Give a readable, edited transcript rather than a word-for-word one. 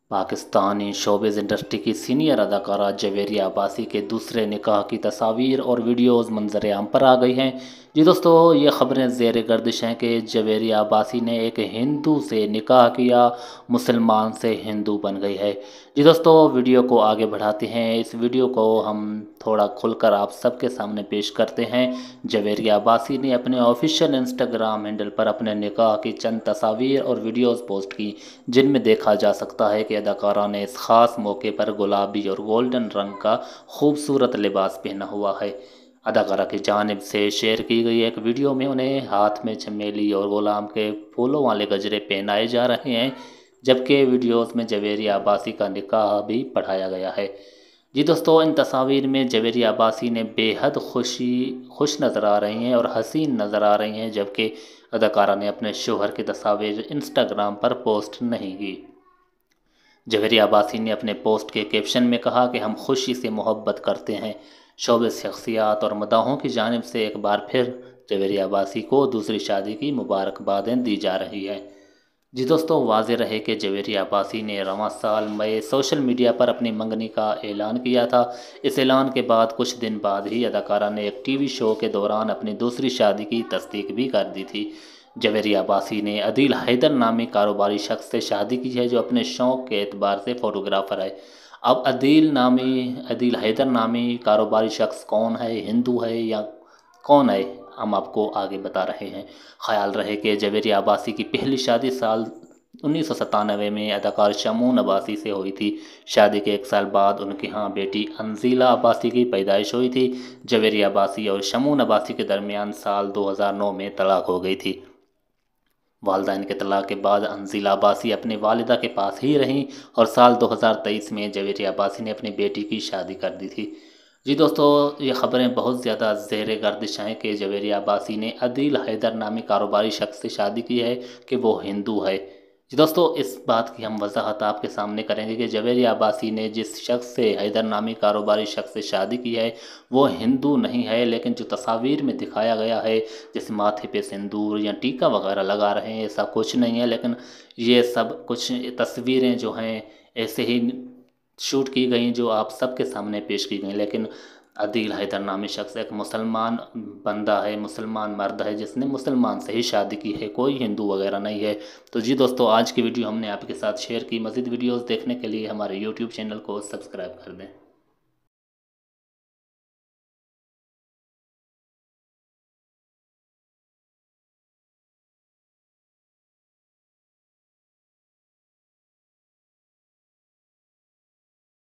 Pakistani showbiz industry की senior अदाकारा जवेरिया अब्बासी के दूसरे निकाह की तस्वीर और वीडियोज़ मंजर आम पर आ गई हैं। जी दोस्तों, ये खबरें ज़ेर गर्दिश हैं कि जवेरिया अब्बासी ने एक हिंदू से निकाह किया, मुसलमान से हिंदू बन गई है। जी दोस्तों, वीडियो को आगे बढ़ाते हैं। इस वीडियो को हम थोड़ा खुलकर आप सबके सामने पेश करते हैं। जवेरिया अब्बासी ने अपने ऑफिशियल इंस्टाग्राम हैंडल पर अपने निकाह की चंद तस्वीर और वीडियोज़ पोस्ट की, जिनमें देखा जा सकता है कि अदाकारा ने इस ख़ास मौके पर गुलाबी और गोल्डन रंग का खूबसूरत लिबास पहना हुआ है। अदाकारा की जानिब से शेयर की गई एक वीडियो में उन्हें हाथ में चमेली और गुलाब के फूलों वाले गजरे पहनाए जा रहे हैं, जबकि वीडियोस में जवेरिया अब्बासी का निकाह भी पढ़ाया गया है। जी दोस्तों, इन तस्वीर में जवेरिया अब्बासी ने बेहद खुश नज़र आ रही हैं और हसीन नज़र आ रही हैं, जबकि अदाकारा ने अपने शोहर की तस्वीर इंस्टाग्राम पर पोस्ट नहीं की। जवेरिया अब्बासी ने अपने पोस्ट के कैप्शन में कहा कि हम खुशी से मोहब्बत करते हैं। शोबिज़ शख्सियात और मदाहों की जानिब से एक बार फिर जवेरिया अब्बासी को दूसरी शादी की मुबारकबादें दी जा रही है। जी दोस्तों, वाज़ेह रहे कि जवेरिया अब्बासी ने रवां साल मई सोशल मीडिया पर अपनी मंगनी का ऐलान किया था। इस ऐलान के बाद कुछ दिन बाद ही अदाकारा ने एक टीवी शो के दौरान अपनी दूसरी शादी की तस्दीक भी कर दी थी। जवेरिया अब्बासी ने अदील हैदर नामी कारोबारी शख्स से शादी की है, जो अपने शौक़ के एतबार से फ़ोटोग्राफ़र है। अब अदील हैदर नामी कारोबारी शख्स कौन है, हिंदू है या कौन है, हम आपको आगे बता रहे हैं। ख्याल रहे कि जवेरिया अब्बासी की पहली शादी साल 1997 में अदाकार शमून अब्बासी से हुई थी। शादी के एक साल बाद उनके यहाँ बेटी अंजीला अब्बासी की पैदाइश हुई थी। जवेरिया अब्बासी और शमून अब्बासी के दरमियान साल 2009 में तलाक हो गई थी। वालिदैन के तलाक के बाद अंजीला अब्बासी अपनी वालिदा के पास ही रहीं और साल 2023 में जवेरिया अब्बासी ने अपनी बेटी की शादी कर दी थी। जी दोस्तों, ये ख़बरें बहुत ज़्यादा ज़ेर गर्दिश हैं कि जवेरिया अब्बासी ने अदील हैदर नामी कारोबारी शख्स से शादी की है कि वो हिंदू है। जी दोस्तों, इस बात की हम वजाहत आपके सामने करेंगे कि जवेरिया अब्बासी ने जिस शख्स से, हैदर नामी कारोबारी शख्स से शादी की है, वो हिंदू नहीं है। लेकिन जो तस्वीर में दिखाया गया है, जैसे माथे पे सिंदूर या टीका वगैरह लगा रहे हैं, ऐसा कुछ नहीं है। लेकिन ये सब कुछ तस्वीरें जो हैं ऐसे ही शूट की गई, जो आप सबके सामने पेश की गई। लेकिन अदील हैदर नामी शख्स एक मुसलमान बंदा है, मुसलमान मर्द है, जिसने मुसलमान से ही शादी की है, कोई हिंदू वगैरह नहीं है। तो जी दोस्तों, आज की वीडियो हमने आपके साथ शेयर की। मज़ीद वीडियोस देखने के लिए हमारे यूट्यूब चैनल को सब्सक्राइब कर दें।